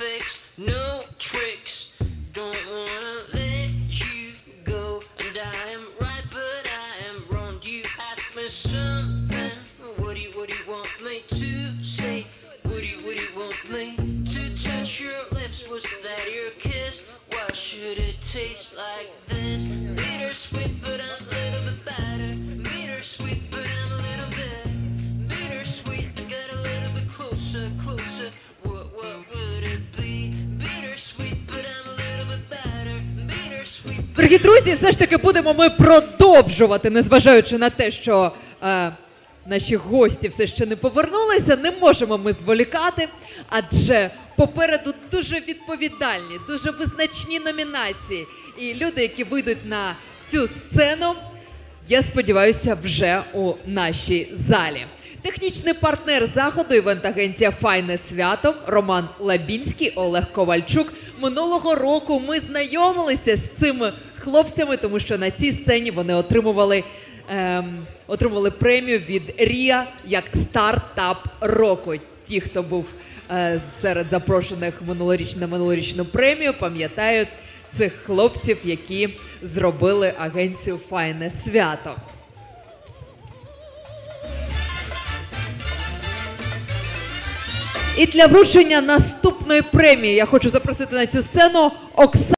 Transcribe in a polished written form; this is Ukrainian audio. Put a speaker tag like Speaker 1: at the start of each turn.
Speaker 1: fix, no tricks. Don't wanna let you go, and I am right, but I am wrong. You ask me something, what do you want me to say? What do you want me to touch your lips? Was that your kiss? Why should it taste like this? Bittersweet, but I'm a little bit better. Bittersweet, but I'm a little bit bittersweet. I got a little bit closer. What would it be? Bittersweet, but I'm a little bit better. Bittersweet.
Speaker 2: Дорогі друзі, все ж таки будемо ми продовжувати, незважаючи на те, що наші гості все ще не повернулися, не можемо ми зволікати, адже попереду дуже відповідальні, дуже визначні номінації. І люди, які вийдуть на цю сцену, я сподіваюся, вже у нашій залі. Технічний партнер заходу – івент-агенція «Файне свято», Роман Лабінський, Олег Ковальчук. Минулого року ми знайомилися з цими хлопцями, тому що на цій сцені вони отримували премію від РІА як стартап року. Ті, хто був серед запрошених на минулорічну премію, пам'ятають цих хлопців, які зробили агенцію «Файне свято». І для вручення наступної премії я хочу запросити на цю сцену Оксану.